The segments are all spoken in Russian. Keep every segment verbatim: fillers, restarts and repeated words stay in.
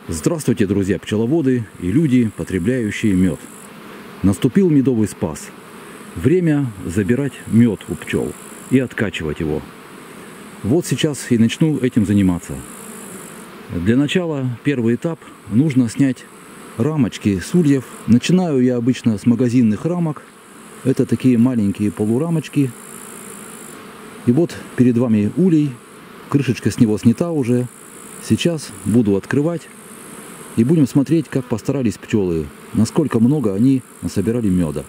Здравствуйте, друзья пчеловоды и люди, потребляющие мед. Наступил медовый спас. Время забирать мед у пчел и откачивать его. Вот сейчас и начну этим заниматься. Для начала, первый этап, нужно снять рамочки с ульев. Начинаю я обычно с магазинных рамок. Это такие маленькие полурамочки. И вот перед вами улей. Крышечка с него снята уже. Сейчас буду открывать. И будем смотреть, как постарались пчелы, насколько много они насобирали меда.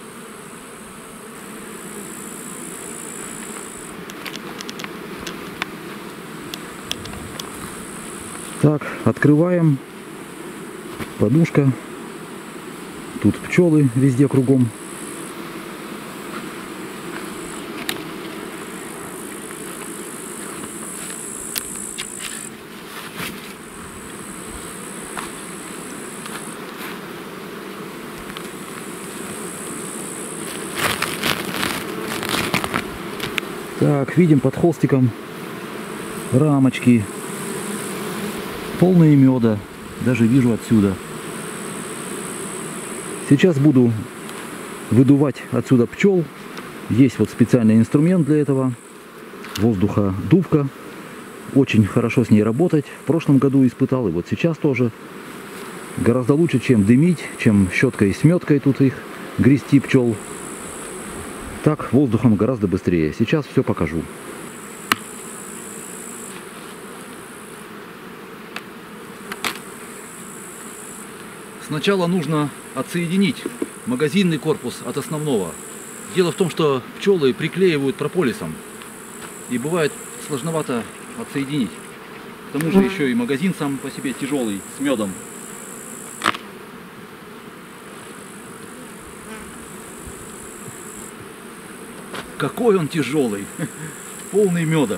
Так, открываем. Подушка. Тут пчелы везде кругом. Так, видим под холстиком рамочки, полные меда, даже вижу отсюда. Сейчас буду выдувать отсюда пчел. Есть вот специальный инструмент для этого, воздуходувка. Очень хорошо с ней работать. В прошлом году испытал, и вот сейчас тоже. Гораздо лучше, чем дымить, чем щеткой и сметкой тут их грести пчел. Так воздухом гораздо быстрее. Сейчас все покажу. Сначала нужно отсоединить магазинный корпус от основного. Дело в том, что пчелы приклеивают прополисом. И бывает сложновато отсоединить. К тому же еще и магазин сам по себе тяжелый, с медом. Какой он тяжелый, полный меда.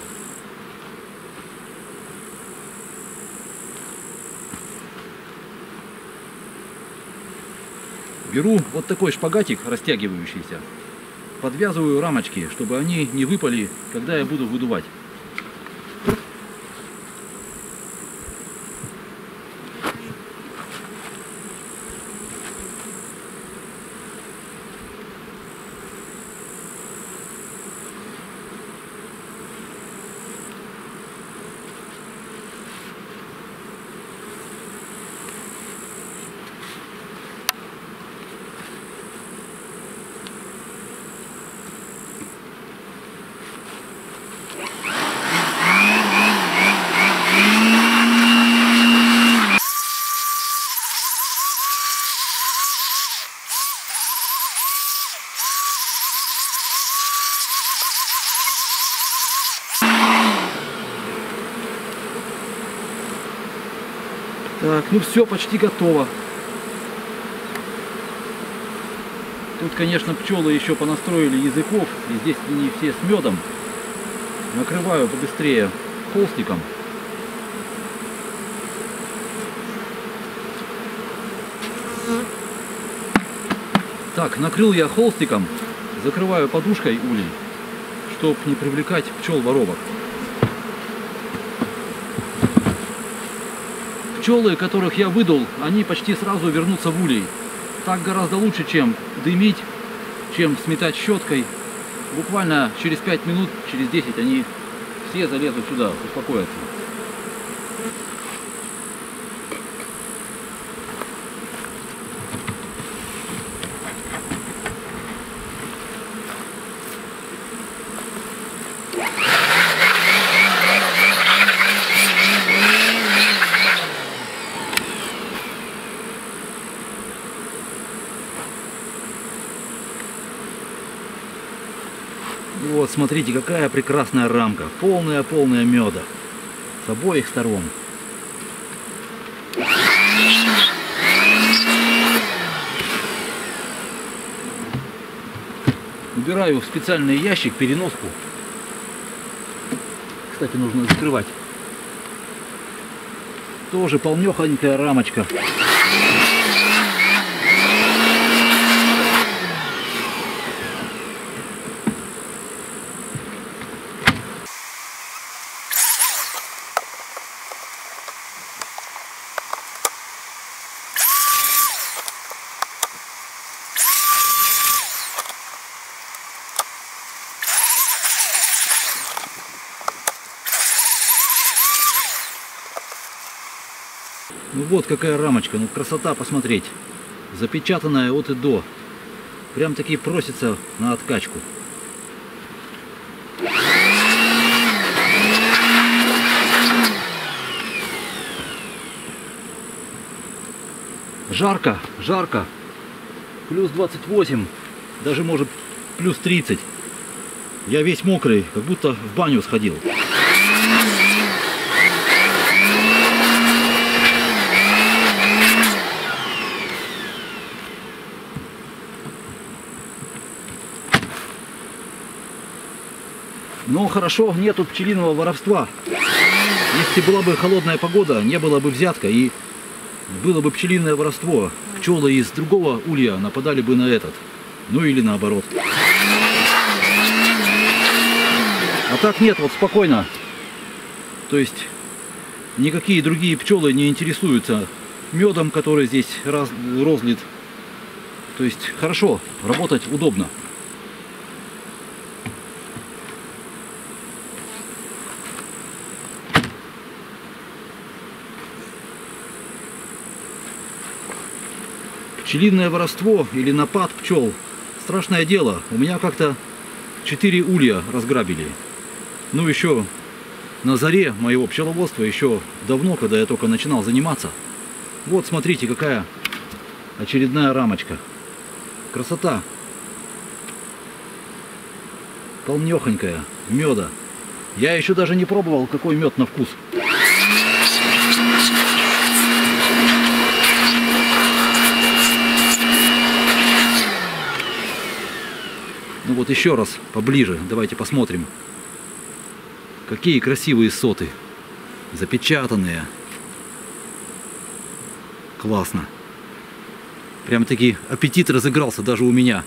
Беру вот такой шпагатик растягивающийся, подвязываю рамочки, чтобы они не выпали, когда я буду выдувать. Так, ну все, почти готово. Тут, конечно, пчелы еще понастроили языков, и здесь они все с медом. Накрываю побыстрее холстиком. Так, накрыл я холстиком, закрываю подушкой улей, чтобы не привлекать пчел-воробок. Пчелы, которых я выдул, они почти сразу вернутся в улей. Так гораздо лучше, чем дымить, чем сметать щеткой. Буквально через пять минут, через десять они все залезут сюда, успокоятся. Вот, смотрите, какая прекрасная рамка. Полная-полная меда. С обоих сторон. Убираю в специальный ящик переноску. Кстати, нужно закрывать. Тоже полнёхонькая рамочка. Ну вот какая рамочка, ну красота посмотреть. Запечатанная от и до. Прям таки просится на откачку. Жарко, жарко. Плюс двадцать восемь, даже может плюс тридцать. Я весь мокрый, как будто в баню сходил. Но хорошо, нету пчелиного воровства. Если была бы холодная погода, не было бы взятка и было бы пчелиное воровство. Пчелы из другого улья нападали бы на этот. Ну или наоборот. А так нет, вот спокойно. То есть никакие другие пчелы не интересуются медом, который здесь раз, розлит. То есть хорошо, работать удобно. Пчелиное воровство или напад пчел — страшное дело. У меня как-то четыре улья разграбили. Ну еще на заре моего пчеловодства, еще давно, когда я только начинал заниматься. Вот смотрите, какая очередная рамочка. Красота. Полнехонькая, меда. Я еще даже не пробовал, какой мед на вкус. Ну вот еще раз поближе, давайте посмотрим. Какие красивые соты. Запечатанные. Классно. Прям-таки аппетит разыгрался даже у меня.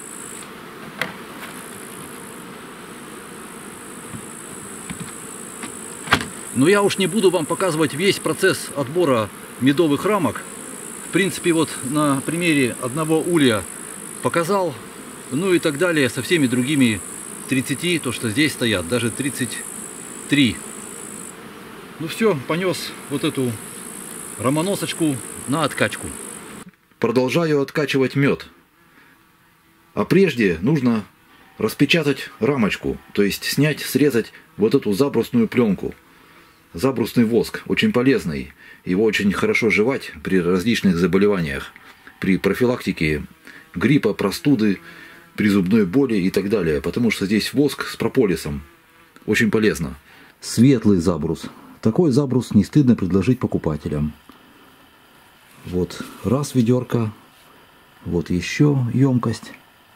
Но я уж не буду вам показывать весь процесс отбора медовых рамок. В принципе, вот на примере одного улья показал. Ну и так далее со всеми другими тридцатью, то что здесь стоят, даже тридцать три. Ну все, понес вот эту ромоносочку на откачку. Продолжаю откачивать мед. А прежде нужно распечатать рамочку, то есть снять, срезать вот эту забрусную пленку. Забрусный воск, очень полезный. Его очень хорошо жевать при различных заболеваниях, при профилактике гриппа, простуды, при зубной боли и так далее, потому что здесь воск с прополисом. Очень полезно. Светлый забрус. Такой забрус не стыдно предложить покупателям. Вот раз ведерко, вот еще емкость.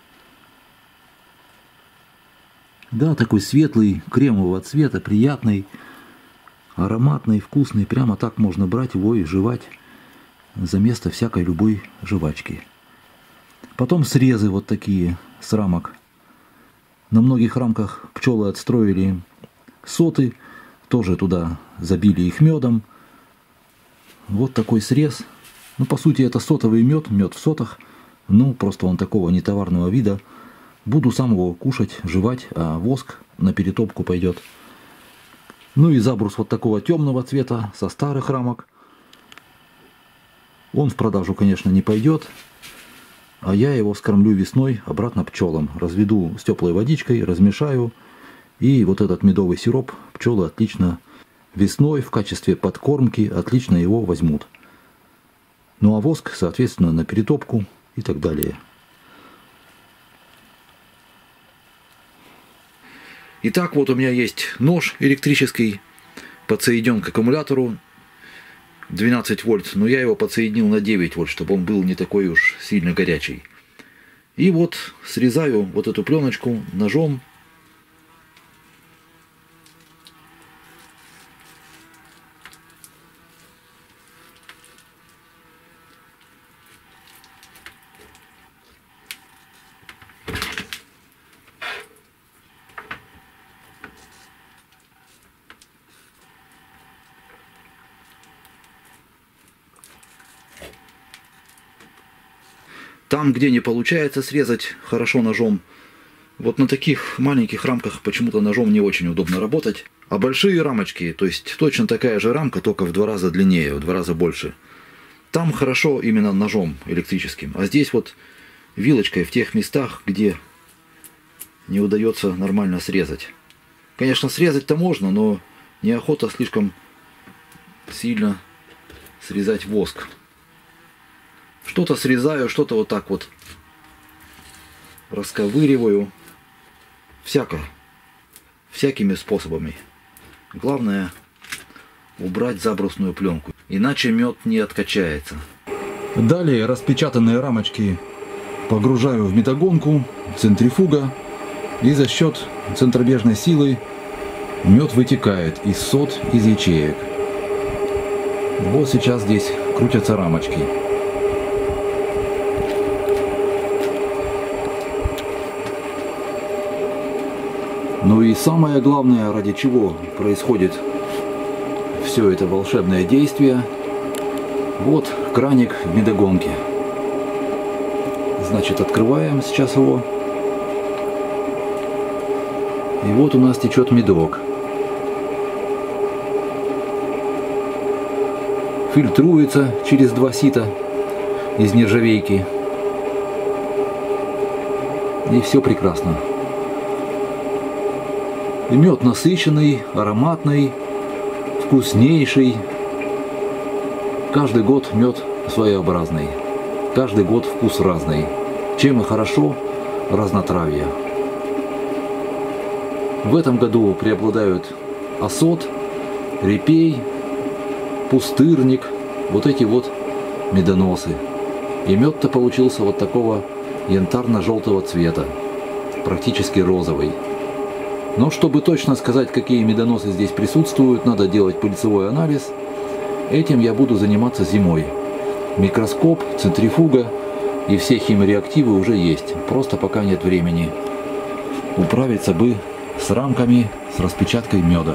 Да, такой светлый, кремового цвета, приятный, ароматный, вкусный. Прямо так можно брать его и жевать за место всякой любой жвачки. Потом срезы вот такие с рамок. На многих рамках пчелы отстроили соты, тоже туда забили их медом. Вот такой срез. Ну, по сути, это сотовый мед, мед в сотах. Ну, просто он такого нетоварного вида. Буду сам его кушать, жевать, а воск на перетопку пойдет. Ну и забрус вот такого темного цвета, со старых рамок. Он в продажу, конечно, не пойдет. А я его скормлю весной обратно пчелам. Разведу с теплой водичкой, размешаю. И вот этот медовый сироп пчелы отлично весной в качестве подкормки отлично его возьмут. Ну а воск, соответственно, на перетопку и так далее. Итак, вот у меня есть нож электрический, подсоединен к аккумулятору двенадцать вольт, но я его подсоединил на девять вольт, чтобы он был не такой уж сильно горячий. И вот срезаю вот эту пленочку ножом. Там, где не получается срезать хорошо ножом, Вот на таких маленьких рамках почему-то ножом не очень удобно работать. А большие рамочки, то есть точно такая же рамка, только в два раза длиннее, в два раза больше. Там хорошо именно ножом электрическим. А здесь вот вилочкой в тех местах, где не удается нормально срезать. Конечно, срезать-то можно, но неохота слишком сильно срезать воск. Что-то срезаю, что-то вот так вот расковыриваю. Всяко. Всякими способами. Главное убрать забрусную пленку. Иначе мед не откачается. Далее распечатанные рамочки погружаю в метагонку, центрифуга. И за счет центробежной силы мед вытекает из сот, из ячеек. Вот сейчас здесь крутятся рамочки. Ну и самое главное, ради чего происходит все это волшебное действие. Вот краник в медогонке. Значит, открываем сейчас его. И вот у нас течет медок. Фильтруется через два сита из нержавейки. И все прекрасно. И мед насыщенный, ароматный, вкуснейший. Каждый год мед своеобразный. Каждый год вкус разный. Чем и хорошо разнотравье. В этом году преобладают осот, репей, пустырник, вот эти вот медоносы. И мед-то получился вот такого янтарно-желтого цвета, практически розовый. Но чтобы точно сказать, какие медоносы здесь присутствуют, надо делать пыльцевой анализ. Этим я буду заниматься зимой. Микроскоп, центрифуга и все химреактивы уже есть. Просто пока нет времени. Управиться бы с рамками, с распечаткой меда,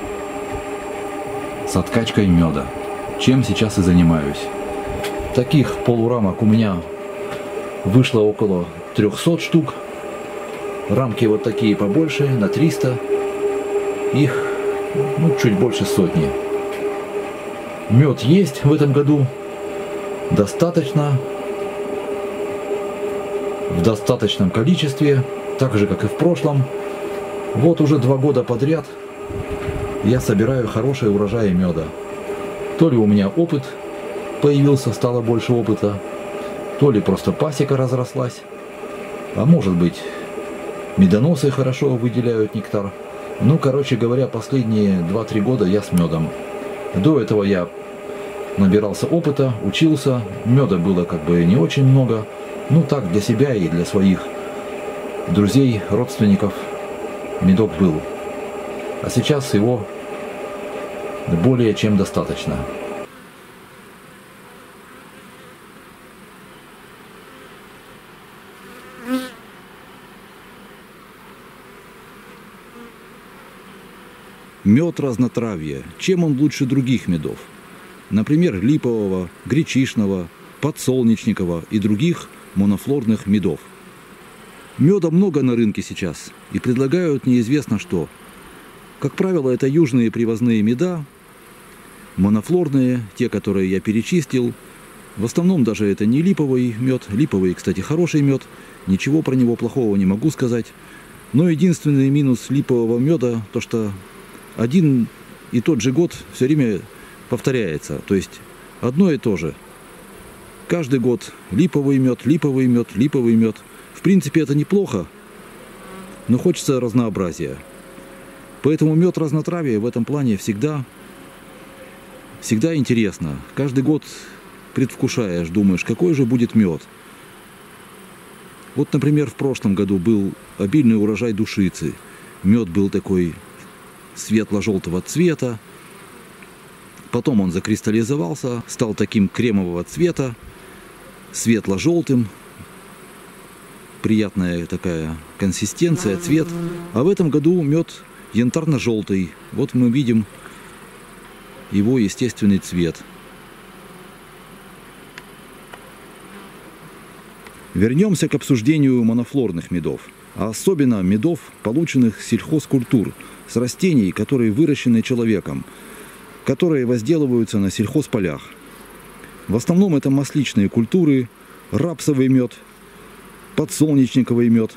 с откачкой меда, чем сейчас и занимаюсь. Таких полурамок у меня вышло около трёхсот штук. Рамки вот такие побольше, на триста. Их ну, чуть больше сотни. Мед есть в этом году. Достаточно. В достаточном количестве. Так же, как и в прошлом. Вот уже два года подряд я собираю хорошие урожаи меда. То ли у меня опыт появился, стало больше опыта, то ли просто пасека разрослась. А может быть, медоносы хорошо выделяют нектар. Ну, короче говоря, последние два-три года я с медом. До этого я набирался опыта, учился. Меда было как бы не очень много. Ну, так, для себя и для своих друзей, родственников медок был. А сейчас его более чем достаточно. Мед разнотравья. Чем он лучше других медов? Например, липового, гречишного, подсолнечникового и других монофлорных медов. Меда много на рынке сейчас и предлагают неизвестно что. Как правило, это южные привозные меда, монофлорные, те, которые я перечислил. В основном даже это не липовый мед. Липовый, кстати, хороший мед. Ничего про него плохого не могу сказать. Но единственный минус липового меда, то что один и тот же год все время повторяется. То есть одно и то же. Каждый год липовый мед, липовый мед, липовый мед. В принципе, это неплохо, но хочется разнообразия. Поэтому мед разнотравья в этом плане всегда, всегда интересно. Каждый год предвкушаешь, думаешь, какой же будет мед. Вот, например, в прошлом году был обильный урожай душицы. Мед был такой светло-желтого цвета. Потом он закристаллизовался, стал таким кремового цвета, светло-желтым. Приятная такая консистенция, цвет. А в этом году мед янтарно-желтый. Вот мы видим его естественный цвет. Вернемся к обсуждению монофлорных медов. а особенно медов, полученных с сельхозкультур, с растений, которые выращены человеком, которые возделываются на сельхозполях. В основном это масличные культуры, рапсовый мед, подсолнечниковый мед.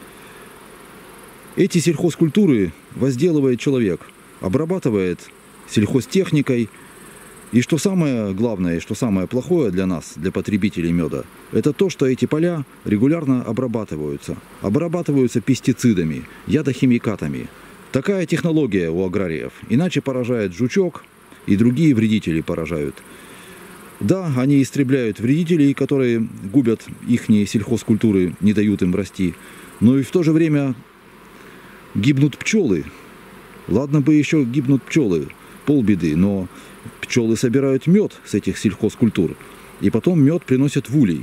Эти сельхозкультуры возделывает человек, обрабатывает сельхозтехникой. И что самое главное, и что самое плохое для нас, для потребителей меда, это то, что эти поля регулярно обрабатываются. Обрабатываются пестицидами, ядохимикатами. Такая технология у аграриев. Иначе поражает жучок и другие вредители поражают. Да, они истребляют вредителей, которые губят их сельхозкультуры, не дают им расти. Но и в то же время гибнут пчелы. Ладно бы еще гибнут пчелы, полбеды, но пчелы собирают мед с этих сельхозкультур, и потом мед приносят в улей.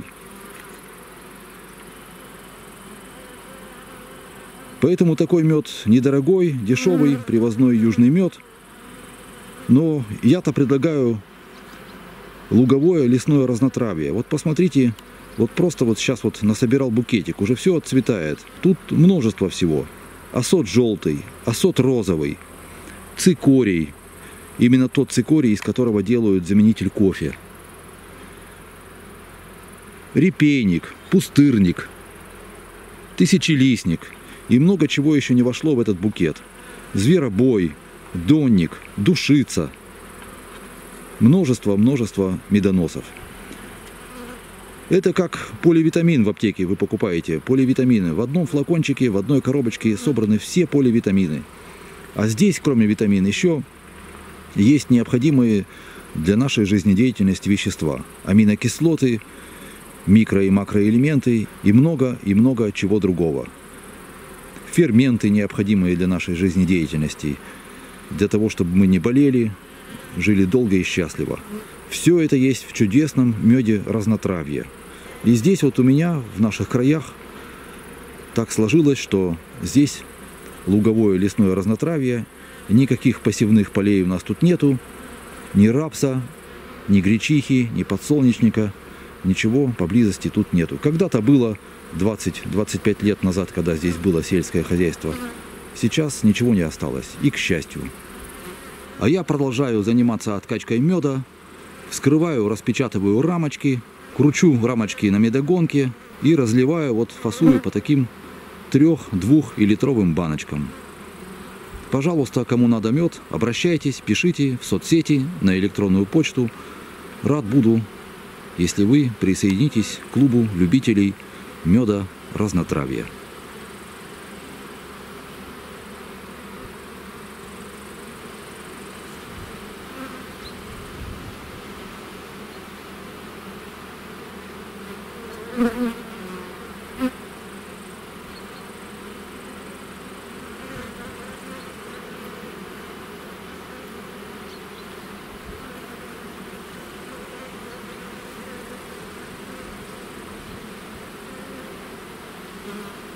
Поэтому такой мед недорогой, дешевый, привозной южный мед. Но я-то предлагаю луговое лесное разнотравье. Вот посмотрите, вот просто вот сейчас вот насобирал букетик, уже все отцветает. Тут множество всего. Осот желтый, осот розовый, цикорий. Именно тот цикорий, из которого делают заменитель кофе. Репейник, пустырник, тысячелистник. И много чего еще не вошло в этот букет. Зверобой, донник, душица. Множество-множество медоносов. Это как поливитамин в аптеке вы покупаете. Поливитамины. В одном флакончике, в одной коробочке собраны все поливитамины. А здесь, кроме витамин, еще есть необходимые для нашей жизнедеятельности вещества. Аминокислоты, микро- и макроэлементы и много, и много чего другого. Ферменты, необходимые для нашей жизнедеятельности, для того, чтобы мы не болели, жили долго и счастливо. Все это есть в чудесном меде разнотравья. И здесь вот у меня, в наших краях, так сложилось, что здесь луговое лесное разнотравье. Никаких посевных полей у нас тут нету. Ни рапса, ни гречихи, ни подсолнечника. Ничего поблизости тут нету. Когда-то было двадцать-двадцать пять лет назад, когда здесь было сельское хозяйство. Сейчас ничего не осталось. И к счастью. А я продолжаю заниматься откачкой меда. Вскрываю, распечатываю рамочки. Кручу рамочки на медогонке. И разливаю, вот фасую по таким трех-двух и литровым баночкам. Пожалуйста, кому надо мед, обращайтесь, пишите в соцсети, на электронную почту. Рад буду, если вы присоединитесь к клубу любителей меда разнотравья. Mm-hmm.